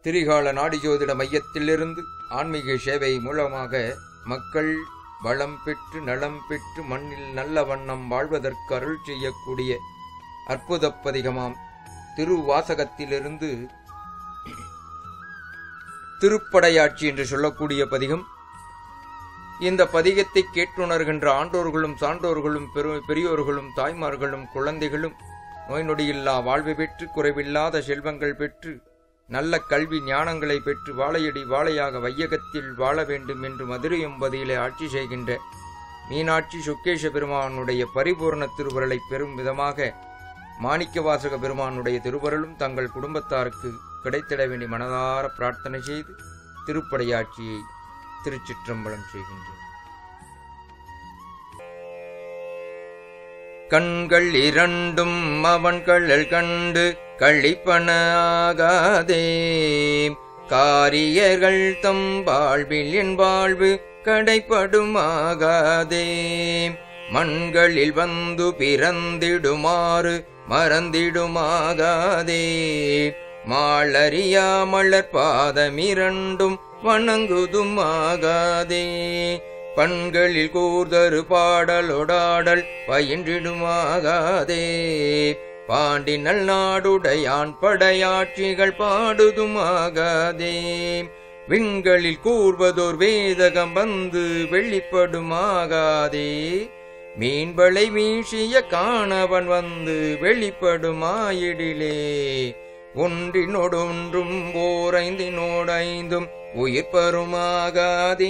திரிகால நாடிஜோதிட மையத்திலிருந்து ஆன்மீக சேவை மூலமாக மக்கள் வளம் பெற்று நலம் பெற்று மண்ணில் நல்ல வண்ணம் வாழ்வதற்கு அருள் செய்யக்கூடிய அற்புத பதிகமாம் திருவாசகத்திலிருந்து திருப்படையாட்சி என்று சொல்லக்கூடிய பதிகம். இந்த பதிகத்தை கேட்டுணர்கின்ற ஆண்டோர்களும் சான்றோர்களும் பெரியோர்களும் தாய்மார்களும் குழந்தைகளும் நோய் நொடியில்லா வாழ்வு பெற்று குறைவில்லாத செல்வங்கள் பெற்று நல்ல கல்வி ஞானங்களை பெற்று வாழையடி வாழையாக வையகத்தில் வாழ வேண்டும் என்று மதுரை எம்பதியிலே ஆட்சி செய்கின்ற மீனாட்சி சுக்கேஷ பெருமானுடைய பரிபூர்ண திருவருளை பெறும் விதமாக மாணிக்கவாசக பெருமானுடைய திருவருளும் தங்கள் குடும்பத்தாருக்கு கிடைத்திட வேண்டி மனதார பிரார்த்தனை செய்து திருப்படையாட்சியை திருச்சிற்றம்பலம் செய்கின்றேன். கண்கள் இரண்டும் அவன் கள்ளல் கண்டு கழிப்பன ஆகாதே, காரியர்கள் தம் வாழ்வில் என் வாழ்வு கடைப்படுமாகாதே, மண்களில் வந்து பிறந்திடுமாறு மறந்திடுமாகாதே, மாளறியா மலர் பாதமிரண்டும் வணங்குதுமாகாதே, பண்களில் கூர்தரு பாடலொடாடல் பயின்றிடுமாகாதே, பாண்டி நல் நாடுடையான் படையாட்சிகள் பாடுதுமாகாதே, விண்களில் கூர்வதோர் வேதகம் வந்து வெளிப்படுமாகாதே, மீன்களை வீசிய காணவன் வந்து வெளிப்படுமாயிடிலே, ஒன்றினொடொன்றும் ஓரைந்தினோடைந்தும் உயிர் பருமாகாதே,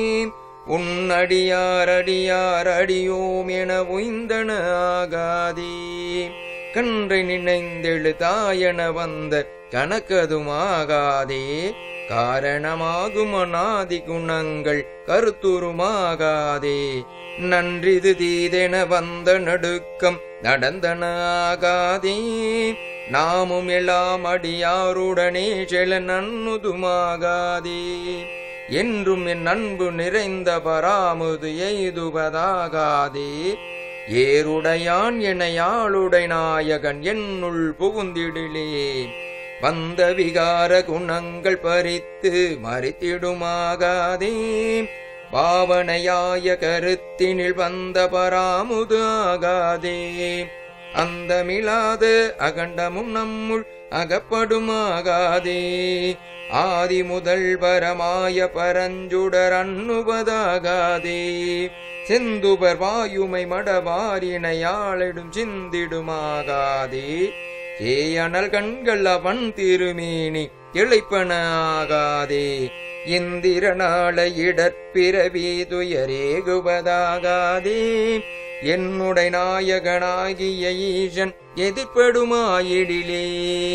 உன்னடியார் அடியோம் என உய்ந்தன ஆகாதே, கன்றை நினைந்தெழு தாயன வந்த கணக்கதுமாகாதே, காரணமாகும் அநாதி குணங்கள் கருத்துருமாகாதே, நன்றிது தீதென வந்த நடுக்கம் நடந்தன ஆகாதே, நாமும் எல்லாம் அடியாருடனே செல நன்னுதுமாகாதே, என்றும் என் அன்பு நிறைந்த பராமுது எய்துவதாகாதே, ஏருடையான் என யாளுடை நாயகன் என்னுள் புகுந்திடிலே, வந்த விகார குணங்கள் பறித்து மறித்திடுமாகாதே, பாவனையாய கருத்தினில் வந்த பராமுது ஆகாதே, அந்தமிலாத அகண்டமும் நம்முள் அகப்படுமாகாதே, ஆதி முதல் பரமாய பரஞ்சுடர் அன்னுவதாகாதே, செந்துபர் வாயுமை மடவாரினையாளிடும் சிந்திடுமாகாதே, சேயனல் கண்கள் அவன் திருமேனி இழைப்பன ஆகாதே, இந்திரனால இடற்பிறவி துயரேகுவதாகாதே, என்னுடைய நாயகனாகிய ஈசன் எதிர்ப்படுமாயிடிலே,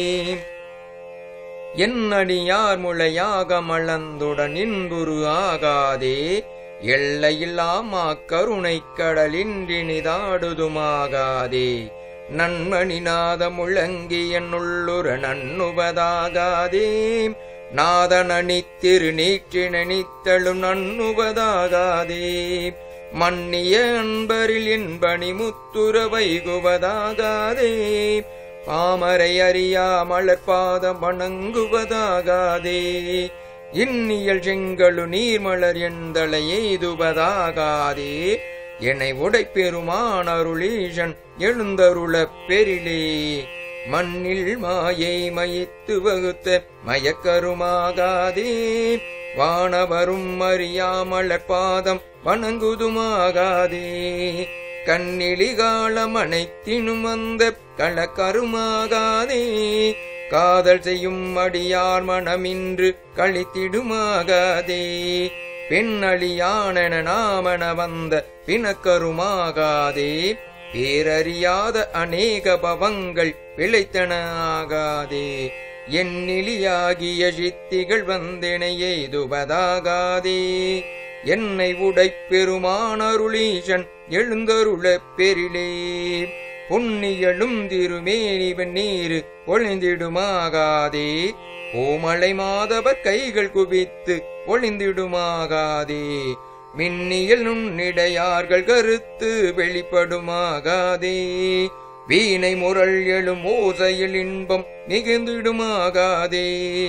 என்னடியார் முளையாக மளந்துடன் இன்புரு ஆகாதே, எல்லையில்லாமா கருணை கடலின்றி நிதாடுதுமாகாதே, நன்மணிநாத முழங்கி என்னுள்ளுர நன்னுவதாகாதே, நாதனணி திருநீற்றி நினைத்தழும் நன்னுவதாகாதே, மன்னிய அன்பரில் என்பனி முத்துர வைகுவதாகாதே, பாமரை அறியா மலர்பாதம் வணங்குவதாகாதே, இன்னியல் செங்கழு நீர்மலர் எந்தலை எய்துவதாகாதே, என்னை உடைப்பெருமான் அருளீசன் எழுந்தருளப் பெரிலே, மண்ணில் மாயை மயித்து வகுத்த மயக்கருமாகாதே, வானவரும் அறியாமலர் பாதம் வணங்குதுமாகாதே, கண்ணிலிகாலம் அனைத்தினும் வந்த களக்கருமாகாதே, காதல் செய்யும் அடியார் மனமின்று கழித்திடுமாகாதே, பெண்ணழியானென நாமன வந்த பிணக்கருமாகாதே, பேரறியாத அநேக பவங்கள் பிழைத்தன ஆகாதே, எண்ணிலியாகிய சித்திகள் வந்தெனை எய்துவதாகாதே, என்னை உடைப்பெருமான் அருளீசன் எழுந்தருளப் பெரிலே, பொன்னியலும் திருமேனி வெந்நீரு ஒளிந்திடுமாகாதே, கோமலை மாதவர் கைகள் குவித்து ஒளிந்திடுமாகாதே, மின்னியல் நுண்ணிடையார்கள் கருத்து வெளிப்படுமாகாதே, வீணை முரள் எழும் ஓசையில் இன்பம் மிகுந்திடுமாகாதே,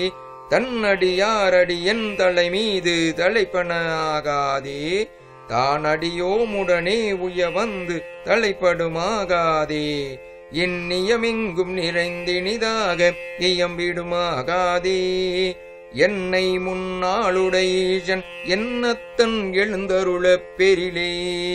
தன்னடியாரடி என் தலை மீது தலைப்பன ஆகாதே தான் அடியோமுடனே உய வந்து தலைப்படுமாகாதே எண்ணியமெங்கும் நிறைந்தினிதாக இயம்பிடுமாகாதே என்னை முன்னாளுடையீசன் என்னத்தன் எழுந்தருளப் பெரிலே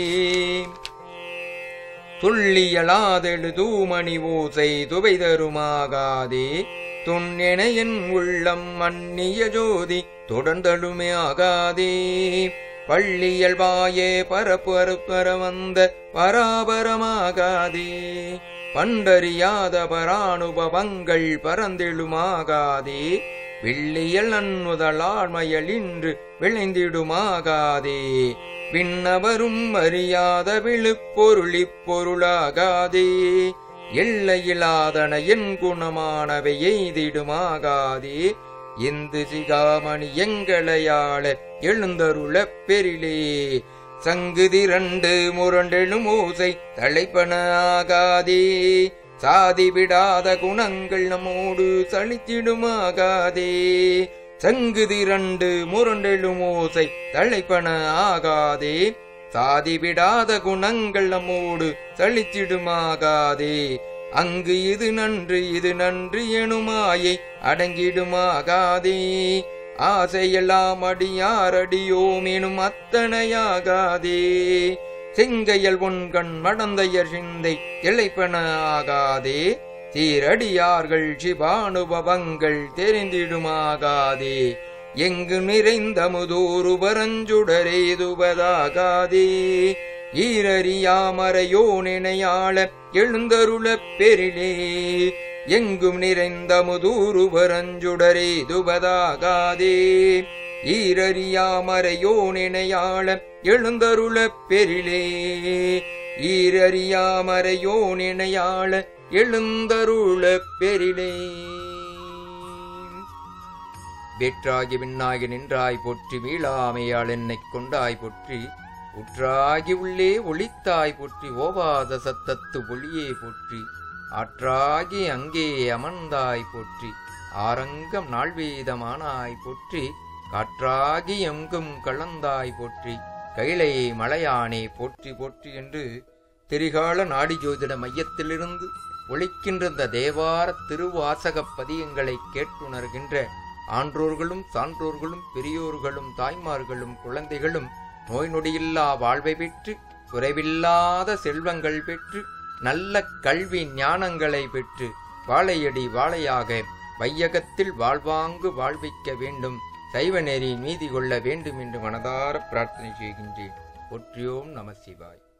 துள்ளியலாதெழு தூமணி ஓசை துவை தருமாகாதே துண்ணென என் உள்ளம் மன்னிய ஜோதி தொடர்ந்தழுமே ஆகாதே பள்ளியல் வாயே பரப்பு அறுப்பர வந்த பராபரமாகாதே பண்டறியாத பரானுபவங்கள் பரந்தெழுமாகாதே வெள்ளியல் நன்முதலாண்மையல் இன்று விளைந்திடுமாகாதே விண்ணவரும் அறியாத விழுப்பொருளிப் பொருளாகாதே எல்லையிலாதன என் குணமானவை எய்திடுமாகாதே இந்து சிகாமணி எங்களையாள எழுந்தருளப் பெரிலே சங்குதிரண்டு முரண்டெழும் ஓசை தலைப்பன ஆகாதே சாதி விடாத குணங்கள் நம்மோடு சலித்திடுமாகாதே சங்குதிரண்டு முரண்டெழும் ஓசை தலைப்பன ஆகாதே சாதி விடாத குணங்கள் நம்மோடு சலித்திடுமாகாதே அங்கு இது நன்று எனுமாயை அடங்கிடுமாகாதே ஆசையெல்லாம் அடியாரடியோம் எனும் அத்தனையாகாதே செங்கையல் ஒன்கண் மடந்தையர் சிந்தை இழைப்பன ஆகாதே சீரடியார்கள் சிவானுபவங்கள் தெரிந்திடுமாகாதே எங்கு நிறைந்த முதோரு பரஞ்சுடரேதுவதாகாதே ஈரறியாமறையோ நினையாள எழுந்தருளப் பெரிலே எங்கும் நிறைந்த முதூரு பரஞ்சுடரேதுவதாகாதே ஈரறியாமறையோ நினையாள எழுந்தருளப் பெரிலே ஈரறியாமறையோ நினையாள எழுந்தருளப் பெரிலே வேற்றாகி விண்ணாகி நின்றாய் போற்றி வீழாமையால் என்னைக் கொண்டாய் போற்றி உற்றாகி உள்ளே ஒளித்தாய் போற்றி ஓவாத சத்தத்து ஒளியே போற்றி ஆற்றாகி அங்கே அமர்ந்தாய் போற்றி ஆரங்கம் நாள்வீதமானாய் போற்றி காற்றாகி எங்கும் கலந்தாய் போற்றி கைலை மலையானே போற்றி போற்றி என்று திரிகால நாடி ஜோதிட மையத்திலிருந்து ஒலிக்கின்ற இந்த தேவார திருவாசகப் பதியங்களை கேட்டுணர்கின்ற ஆன்றோர்களும் சான்றோர்களும் பெரியோர்களும் தாய்மார்களும் குழந்தைகளும் நோய் நொடியில்லா வாழ்வை பெற்று குறைவில்லாத செல்வங்கள் பெற்று நல்ல கல்வி ஞானங்களை பெற்று வாழையடி வாழையாக வையகத்தில் வாழ்வாங்கு வாழ்விக்க வேண்டும், சைவ நெறி நீதி கொள்ள வேண்டும் என்று மனதார பிரார்த்தனை செய்கின்றேன். போற்றியோம் நம சிவாய்.